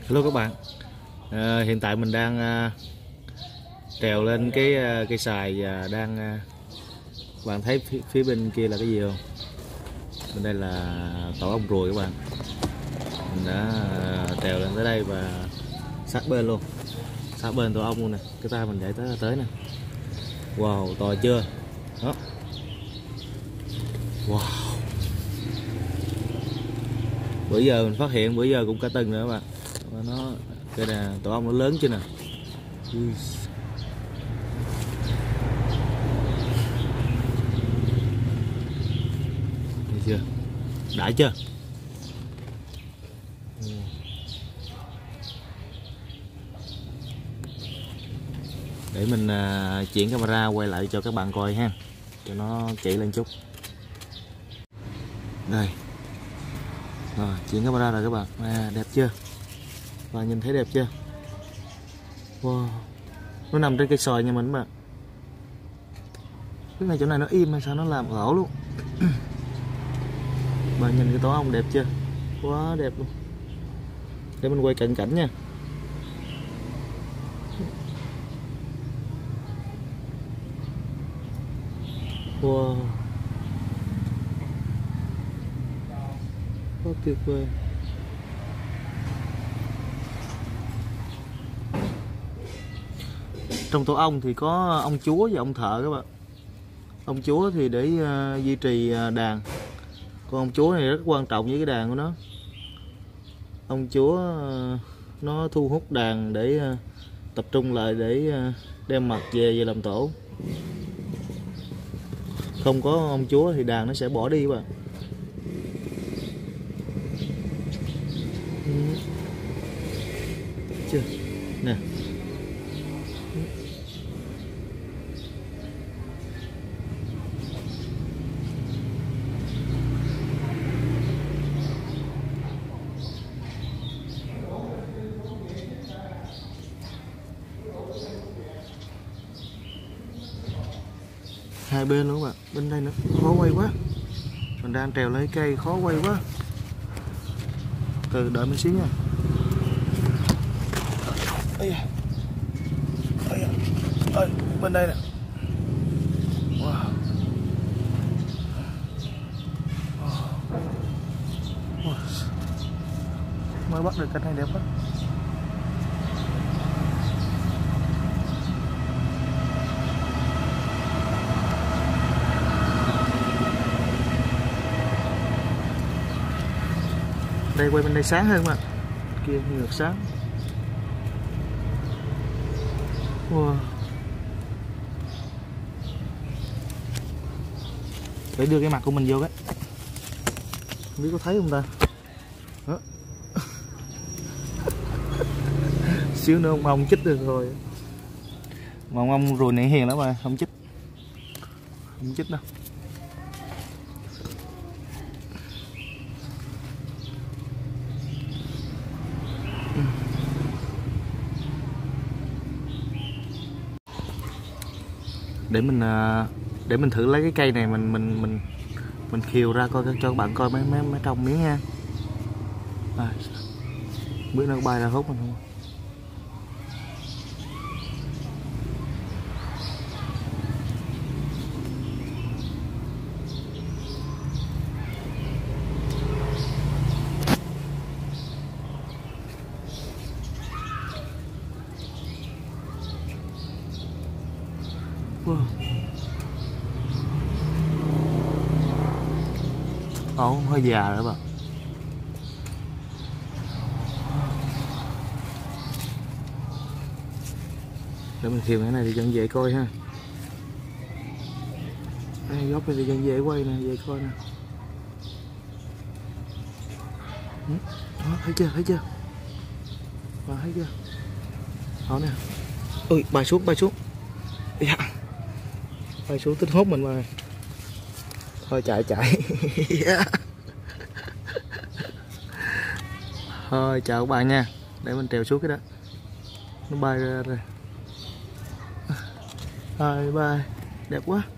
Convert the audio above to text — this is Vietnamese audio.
Hello các bạn, hiện tại mình đang trèo lên cái cây xoài và đang bạn thấy phía bên kia là cái gì không? Bên đây là tổ ong ruồi các bạn. Mình đã trèo lên tới đây và sát bên luôn, sát bên tổ ong luôn nè. Cái tay mình để tới nè. Wow, to chưa? Đó. Wow. Bữa giờ mình phát hiện, bữa giờ cũng cả tuần nữa các bạn. Nó cái nè, tổ ong nó lớn chưa nè. Thấy chưa? Đã chưa? Để mình chuyển camera quay lại cho các bạn coi ha, cho nó chỉ lên chút. Đây. Rồi, chuyển camera rồi các bạn. Đẹp chưa? Và nhìn thấy đẹp chưa? Wow. Nó nằm trên cây xoài nhà mình các bạn. Cái này chỗ này nó im hay sao nó làm ảo luôn. Bạn nhìn cái tổ ong đẹp chưa? Quá đẹp luôn. Để mình quay cận cảnh nha. Wow. Quá tuyệt vời. Trong tổ ong thì có ong chúa và ong thợ các bạn. Ong chúa thì để duy trì đàn. Con ong chúa này rất quan trọng với cái đàn của nó. Ong chúa nó thu hút đàn để tập trung lại để đem mật về làm tổ. Không có ong chúa thì đàn nó sẽ bỏ đi các bạn. Chưa? Nè. Hai bên nữa các bạn, bên đây nữa, khó quay quá. Mình đang trèo lấy cây khó quay quá. Từ đợi mình xíu nha. Ơi, bên đây nè. Wow. Wow. Mới bắt được cái này đẹp quá. Đây quay bên đây sáng hơn mà. Kia ngược sáng. Wow. Để đưa cái mặt của mình vô cái. Không biết có thấy không ta? Đó. Xíu nữa ông chích được rồi. Mà ông ruồi này hiền lắm mà, không chích. Không chích đâu. Để mình thử lấy cái cây này mình khiêu ra coi cho các bạn coi mấy trong miếng nha. Biết nó bay ra hút mình không? Wow. Ồ, hơi già rồi bạn. Để mình khiêu cái này thì dân dễ coi ha. Đây, góc này thì dân dễ quay nè, dễ coi nè. Đó, thấy chưa, thấy chưa? Đó, thấy chưa? Đó nè. Ui, bay xuống. Dạ. Bay xuống tính hốt mình mà. Thôi chạy. Thôi chào các bạn nha. Để mình trèo xuống cái đó. Nó bay ra rồi. Bye. Đẹp quá.